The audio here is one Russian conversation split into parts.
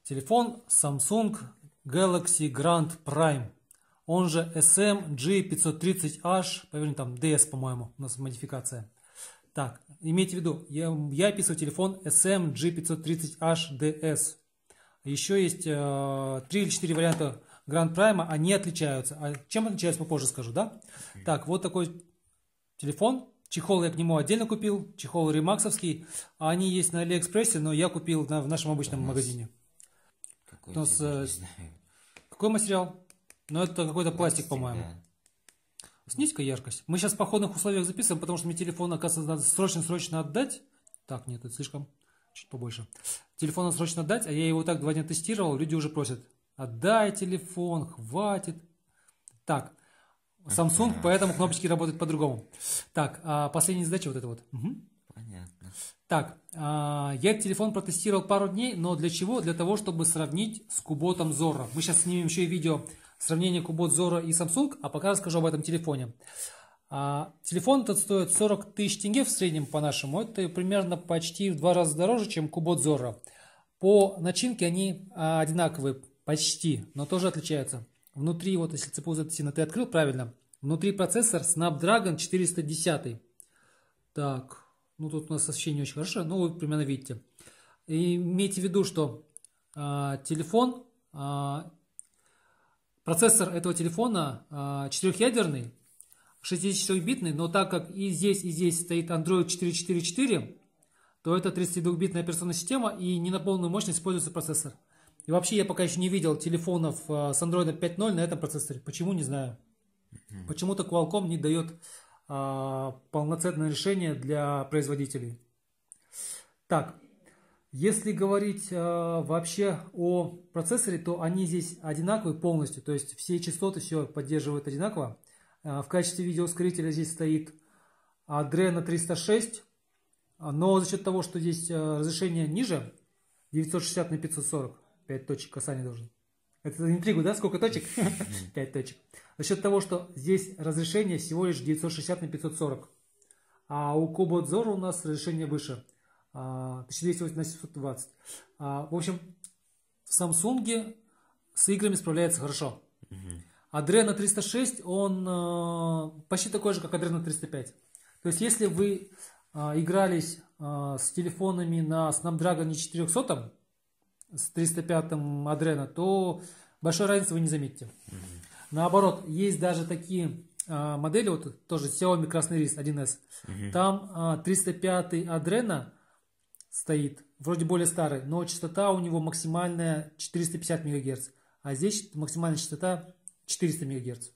Телефон Samsung Galaxy Grand Prime, он же SMG530H, поверьте, там DS, по-моему, у нас модификация. Так, имейте в виду, я описываю телефон SMG530H DS. Еще есть 3 или 4 варианта Grand Prime, они отличаются. А чем отличаются, попозже скажу, да? Так, вот такой телефон. Чехол я к нему отдельно купил, чехол ремаксовский. Они есть на Алиэкспрессе, но я купил в нашем обычном магазине. Какой, не знаю. Какой материал? Ну, это какой-то пластик, по-моему. Да. Снизь-ка яркость. Мы сейчас в походных условиях записываем, потому что мне телефон, оказывается, надо срочно отдать. Так, нет, это слишком чуть побольше. Телефон надо срочно отдать, а я его так 2 дня тестировал, люди уже просят: отдай телефон, хватит. Так, Samsung, поэтому кнопочки работают по-другому. Так, последняя задача вот эта вот. Угу. Понятно. Так, я телефон протестировал пару дней, но для чего? Для того, чтобы сравнить с Куботом Zorro. Мы сейчас снимем еще и видео сравнения Кубот Zorro и Samsung, а пока расскажу об этом телефоне. Телефон этот стоит 40 тысяч тенге в среднем по-нашему. Это примерно почти в 2 раза дороже, чем Кубот Zorro. По начинке они одинаковые почти, но тоже отличаются. Внутри, вот если цепу сильно ты открыл правильно, внутри процессор Snapdragon 410. Так, ну тут у нас освещение очень хорошо, ну вы примерно видите. И имейте в виду, что телефон, процессор этого телефона 4-ядерный, 64-битный, но так как и здесь стоит Android 4.4.4, то это 32-битная операционная система, и не на полную мощность используется процессор. И вообще я пока еще не видел телефонов с Android 5.0 на этом процессоре. Почему, не знаю. Почему-то Qualcomm не дает полноценное решение для производителей. Так, если говорить вообще о процессоре, то они здесь одинаковые полностью. То есть все частоты все поддерживают одинаково. В качестве видеоускорителя здесь стоит Adreno 306. Но за счет того, что здесь разрешение ниже, 960 на 540, 5 точек касания должен. Это интригу, да? Сколько точек? 5 точек. За счет того, что здесь разрешение всего лишь 960 на 540. А у Кубот Zorro у нас разрешение выше. 1280 на 720. В общем, в Samsung с играми справляется хорошо. Adreno 306, он почти такой же, как Adreno 305. То есть, если вы игрались с телефонами на Snapdragon 400, с 305-м Adreno, то большой разницы вы не заметите. Наоборот, есть даже такие модели, вот тоже Xiaomi Красный Рис 1S. Там 305-й Adreno стоит, вроде более старый, но частота у него максимальная 450 МГц, а здесь максимальная частота 400 МГц.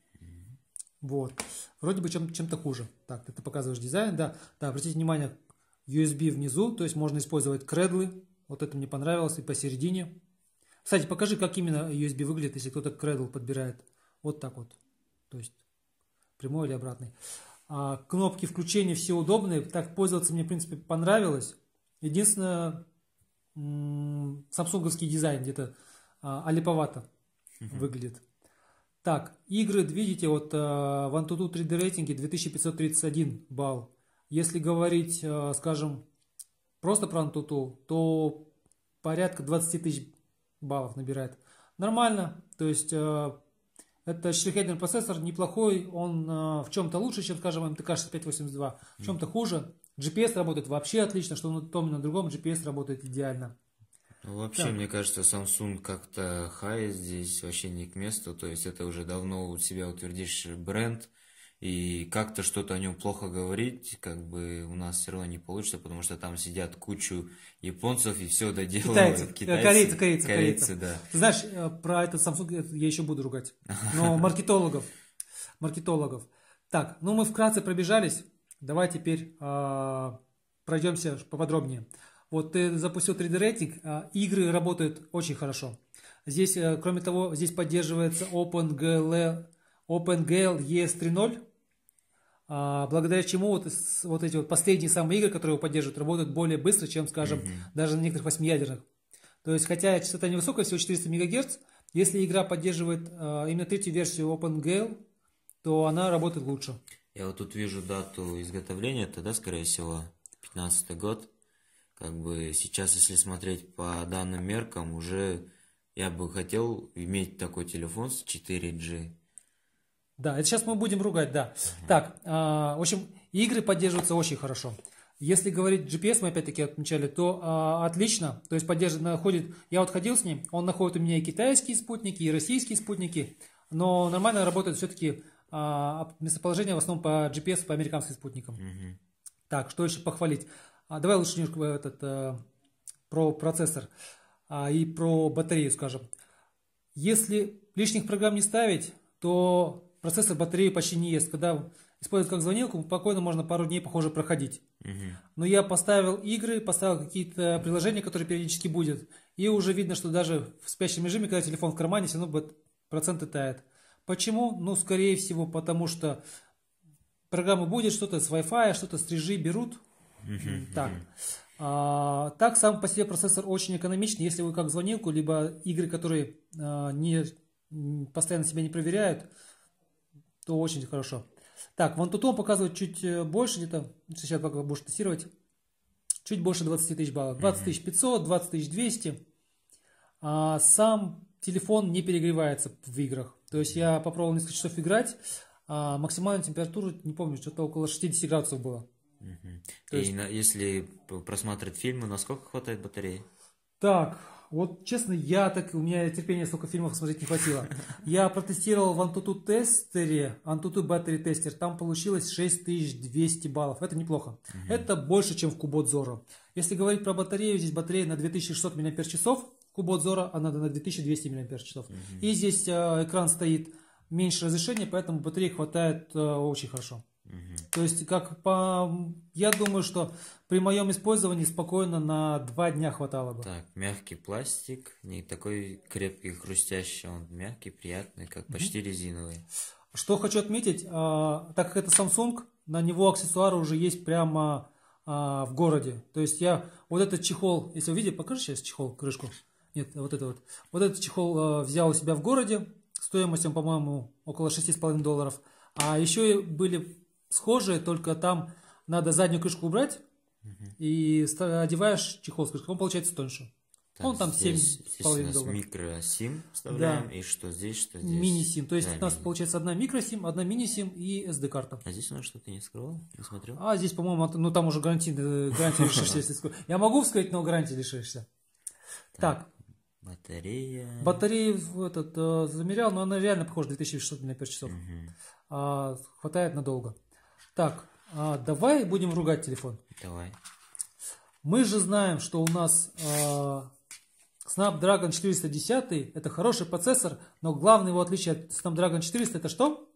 Вот. Вроде бы чем-то хуже. Так, ты показываешь дизайн, да. Да, обратите внимание, USB внизу, то есть можно использовать кредлы. Вот это мне понравилось, и посередине. Кстати, покажи, как именно USB выглядит, если кто-то кредл подбирает. Вот так вот. То есть прямой или обратный. Кнопки включения все удобные. Так пользоваться мне, в принципе, понравилось. Единственное, самсунговский дизайн где-то алиповато выглядит. Так, игры, видите, вот в Antutu 3D рейтинге 2531 балл. Если говорить, скажем, просто про Antutu, то порядка 20 тысяч баллов набирает. Нормально, то есть это 4-ядерный процессор, неплохой, он в чем-то лучше, чем, скажем, MTK 6582, в чем-то хуже. GPS работает вообще отлично, что на том и на другом GPS работает идеально. Вообще, мне кажется, Samsung как-то хай здесь вообще не к месту, то есть это уже давно у себя утвердивший бренд, и как-то что-то о нем плохо говорить, как бы у нас все равно не получится, потому что там сидят кучу японцев и все доделывают. Корейцы, да. Ты знаешь, про этот Samsung я еще буду ругать, но маркетологов. Так, ну мы вкратце пробежались, давай теперь пройдемся поподробнее. Вот ты запустил 3D рейтинг, игры работают очень хорошо. Здесь, кроме того, здесь поддерживается OpenGL ES 3.0, благодаря чему вот эти вот последние самые игры, которые его поддерживают, работают более быстро, чем, скажем, даже на некоторых 8-ядерных. То есть, хотя частота невысокая, всего 400 МГц, если игра поддерживает именно третью версию OpenGL, то она работает лучше. Я вот тут вижу дату изготовления, это, да, скорее всего, 15-й год. как бы сейчас, если смотреть по данным меркам, уже я бы хотел иметь такой телефон с 4G. Да, это сейчас мы будем ругать, да. Так, в общем, игры поддерживаются очень хорошо. Если говорить GPS, мы опять-таки отмечали, то отлично. То есть находит, я вот ходил с ним, он находит у меня и китайские спутники, и российские спутники, но нормально работает все-таки местоположение в основном по GPS, по американским спутникам. Так, что еще похвалить? Давай лучше немножко про процессор и про батарею скажем. Если лишних программ не ставить, то процессор батарею почти не ест. Когда используют как звонилку, спокойно можно пару дней, похоже, проходить. Но я поставил игры, поставил какие-то приложения, которые периодически будут, и уже видно, что даже в спящем режиме, когда телефон в кармане, все равно проценты тают. Почему? Ну, скорее всего, потому что программа будет, что-то с Wi-Fi, что-то с 3G берут. Так. Так, сам по себе процессор очень экономичный. Если вы как звонилку, либо игры, которые постоянно себя не проверяют, то очень хорошо. Так, вон тут он показывает чуть больше, где-то, сейчас пока будешь тестировать, чуть больше 20 тысяч баллов. 20 500, 20 200. Сам телефон не перегревается в играх. То есть я попробовал несколько часов играть, максимальная температура, не помню, что-то около 60 градусов было. И если просматривать фильмы, насколько хватает батареи? Так, вот честно, у меня терпения столько фильмов смотреть не хватило. Я протестировал в Antutu тестере, Antutu Battery Tester, там получилось 6200 баллов. Это неплохо. Это больше, чем в Kubot. Если говорить про батарею, здесь батарея на 2600 мАч, Kubot она на 2200 мАч. И здесь экран стоит меньше разрешения, поэтому батареи хватает очень хорошо. То есть, я думаю, что при моем использовании спокойно на 2 дня хватало бы. Так, мягкий пластик, не такой крепкий, хрустящий, он мягкий, приятный, как почти резиновый. Что хочу отметить, так как это Samsung, на него аксессуары уже есть прямо в городе. То есть вот этот чехол, если вы видите, покажи сейчас чехол, крышку. Нет, вот это вот. Вот этот чехол взял у себя в городе, стоимостью, по-моему, около $6,5. А еще были схожие, только там надо заднюю крышку убрать и одеваешь чехол с крышкой, он получается тоньше. Так, он там $7,5. Микро-сим вставляем, да. И что здесь, что здесь? Мини-сим, то есть у нас получается одна микро-сим, одна мини-сим и SD-карта. А здесь у нас что-то не скрывал, не смотрел? А здесь, по-моему, там уже гарантия лишишься, если скажу. Я могу вскрыть, но гарантии лишишься. Так. Батарею замерял, но она реально похожа 2600 мАч. Хватает надолго. Так, давай будем ругать телефон. Давай. Мы же знаем, что у нас Snapdragon 410 это хороший процессор, но главное его отличие от Snapdragon 400 это что?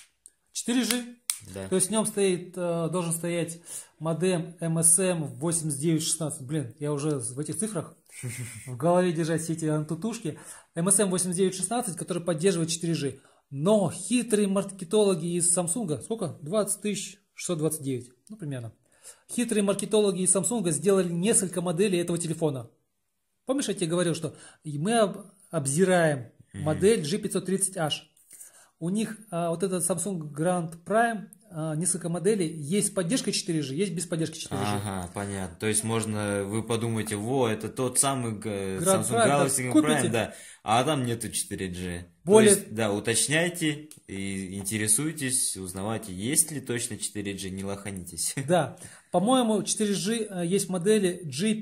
4G. Да. То есть в нем должен стоять модем MSM 8916. Блин, я уже в этих цифрах в голове держать все эти антутушки. MSM 8916, который поддерживает 4G. Но хитрые маркетологи из Samsung, сколько? 20 629, ну примерно. Хитрые маркетологи из Samsung сделали несколько моделей этого телефона. Помнишь, я тебе говорил, что мы обзираем модель G530H. У них вот этот Samsung Grand Prime, несколько моделей, есть с поддержкой 4G, есть без поддержки 4G. Ага, понятно. То есть вы подумаете, это тот самый Grand Samsung Galaxy Prime, да, а там нету 4G. То есть, да, уточняйте и интересуйтесь, узнавайте, есть ли точно 4G, не лоханитесь. Да, по-моему, 4G есть модели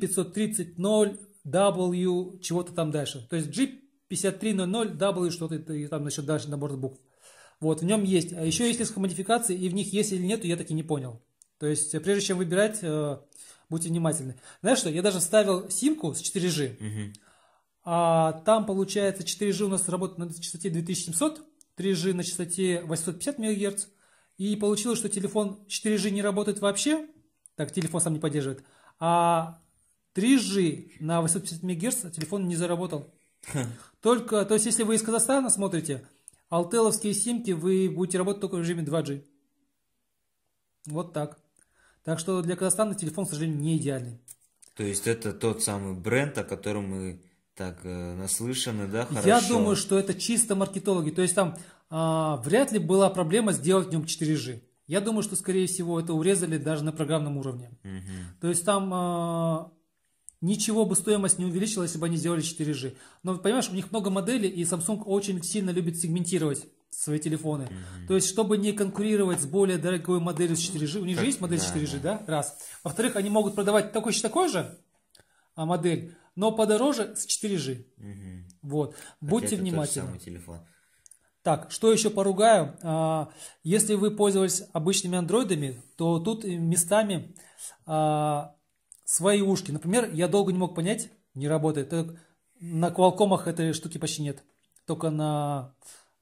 G530.0W, чего-то там дальше. То есть G5300W, что-то и там насчет дальше набор букв. Вот, в нем есть. А еще есть несколько модификаций, и в них есть или нет, я таки не понял. То есть, прежде чем выбирать, будьте внимательны. Знаешь что, я даже вставил симку с 4G, а там, получается, 4G у нас работает на частоте 2700, 3G на частоте 850 МГц, и получилось, что телефон 4G не работает вообще, так, телефон сам не поддерживает, а 3G на 850 МГц телефон не заработал. Только, то есть, если вы из Казахстана смотрите, алтеловские симки вы будете работать только в режиме 2G. Вот так. Так что для Казахстана телефон, к сожалению, не идеальный. То есть это тот самый бренд, о котором мы так наслышаны, да, хорошо? Я думаю, что это чисто маркетологи. То есть там вряд ли была проблема сделать в нем 4G. Я думаю, что, скорее всего, это урезали даже на программном уровне. То есть там ничего бы стоимость не увеличила, если бы они сделали 4G. Но понимаешь, у них много моделей, и Samsung очень сильно любит сегментировать свои телефоны. То есть, чтобы не конкурировать с более дорогой моделью с 4G, у них же есть модель 4G, да? Раз. Во-вторых, они могут продавать такой же модель, но подороже с 4G. Вот. Будьте внимательны. Самый телефон. Так, что еще поругаю? Если вы пользовались обычными андроидами, то тут местами свои ушки. Например, я долго не мог понять, не работает. На Qualcomm'ах этой штуки почти нет. Только на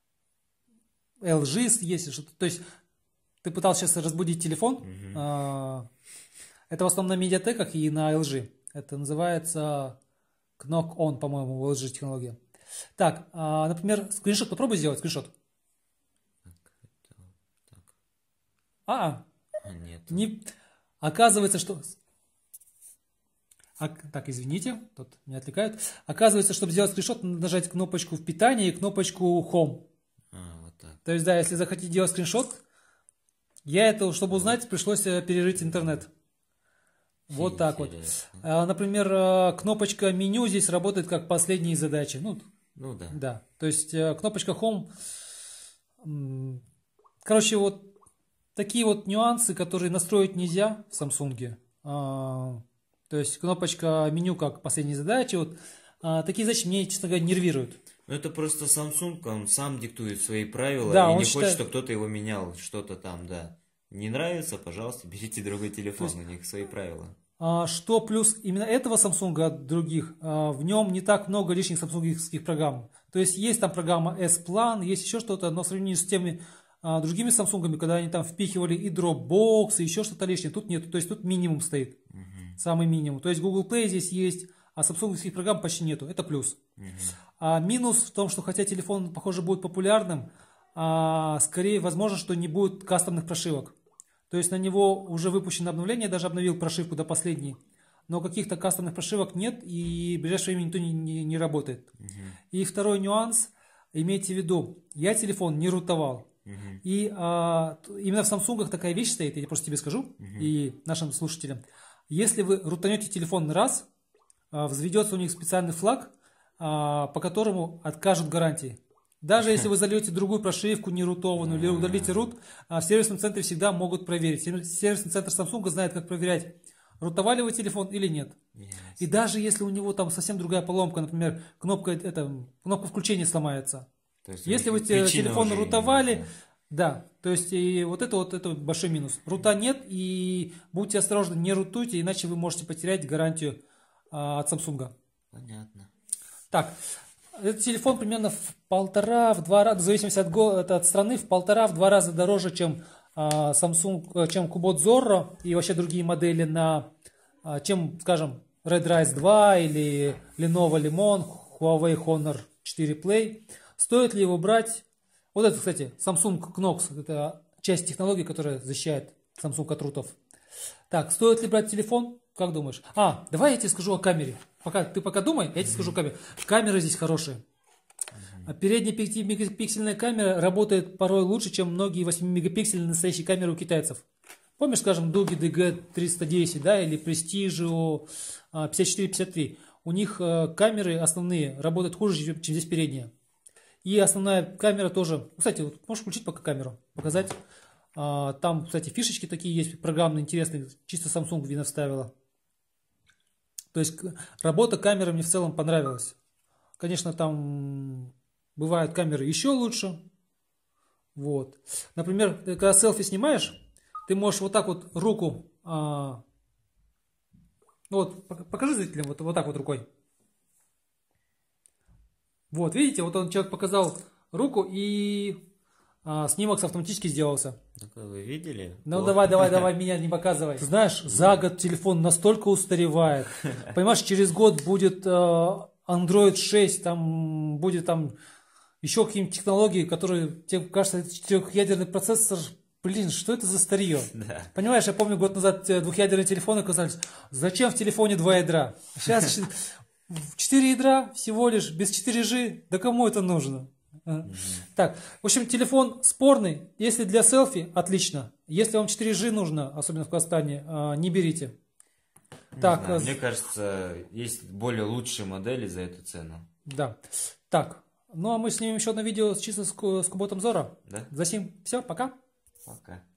LG есть что-то. То есть ты пытался сейчас разбудить телефон. Это в основном на медиатеках и на LG. Это называется Knock On, по-моему, в LG технология. Так, например, скриншот попробуй сделать, скриншот. Нет. Не... Оказывается, что... Так, извините, тут меня отвлекают. Оказывается, чтобы сделать скриншот, надо нажать кнопочку в питании и кнопочку Home. Вот так. То есть, да, если захотите делать скриншот, чтобы узнать, пришлось перерыть интернет. Вот так вот. Например, кнопочка меню здесь работает как последние задачи. Ну да. Да. То есть кнопочка Home. Короче, вот такие вот нюансы, которые настроить нельзя в Samsung. То есть кнопочка меню как последние задачи. Вот такие задачи мне, честно говоря, нервируют. Ну это просто Samsung, он сам диктует свои правила, да, и не считает... хочет, чтобы кто-то его менял, что-то там, да. Не нравится, пожалуйста, берите другой телефон, у них свои правила. Что плюс именно этого Samsung от других, в нем не так много лишних самсунгских программ. То есть там программа S-Plan, есть еще что-то, но в сравнении с теми другими Samsung'ами, когда они там впихивали и Dropbox, и еще что-то лишнее, тут нет. То есть тут минимум стоит, самый минимум. То есть Google Play здесь есть, а самсунгских программ почти нету, это плюс. Минус в том, что хотя телефон, похоже, будет популярным, скорее возможно, что не будет кастомных прошивок. То есть на него уже выпущено обновление, я даже обновил прошивку до последней, но каких-то кастомных прошивок нет, и в ближайшее время никто не работает. И второй нюанс, имейте в виду, я телефон не рутовал. И именно в Samsung'ах такая вещь стоит, я просто тебе скажу, и нашим слушателям. Если вы рутанете телефон раз, взведется у них специальный флаг, по которому откажут гарантии. Даже если вы зальете другую прошивку, не рутованную, или удалите рут, в сервисном центре всегда могут проверить. Сервисный центр Samsung знает, как проверять, рутовали вы телефон или нет. И даже если у него там совсем другая поломка, например, кнопка включения сломается. Если вы телефон рутовали, да, то есть и вот это большой минус. Рута нет, и будьте осторожны, не рутуйте, иначе вы можете потерять гарантию от Samsung. Понятно. Так. Этот телефон примерно в 1,5-2 раза, в зависимости от страны, в 1,5-2 раза дороже, чем Samsung, чем Cubot Zorro и вообще другие модели, чем, скажем, Redrise 2 или Lenovo Lemon, Huawei Honor 4 Play. Стоит ли его брать? Вот это, кстати, Samsung Knox, это часть технологии, которая защищает Samsung от рутов. Так, стоит ли брать телефон? Как думаешь? Давай я тебе скажу о камере. Ты пока думай, я тебе скажу камеру. Камера здесь хорошая. Передняя 5-мегапиксельная камера работает порой лучше, чем многие 8-мегапиксельные настоящие камеры у китайцев. Помнишь, скажем, Doogee DG310, да, или Prestigio 54-53? У них камеры основные работают хуже, чем здесь передняя. И основная камера тоже... Кстати, вот можешь включить пока камеру, показать. Там, кстати, фишечки такие есть, программные, интересные. Чисто Samsung вина вставила. То есть работа камеры мне в целом понравилась. Конечно, там бывают камеры еще лучше. Вот. Например, ты когда селфи снимаешь, ты можешь вот так вот руку... покажи зрителям вот так вот рукой. Вот, видите, вот человек показал руку, и снимок автоматически сделался. Вы видели? Ну давай, меня не показывай. Ты знаешь, за год телефон настолько устаревает. Понимаешь, через год будет Android 6, там будет еще какие-нибудь технологии, которые, тебе кажется, это четырехъядерный процессор. Блин, что это за старье? Да. Понимаешь, я помню, год назад двухъядерные телефоны казались, зачем в телефоне 2 ядра? Сейчас 4 ядра всего лишь, без 4G, да кому это нужно? Так, в общем, телефон спорный. Если для селфи, отлично. Если вам 4G нужно, особенно в Казахстане, не берите. Так, знаю, мне кажется, есть более лучшие модели за эту цену. да. Так, ну а мы снимем еще одно видео чисто с куботом Зора. Да? Засим, все, пока. Пока.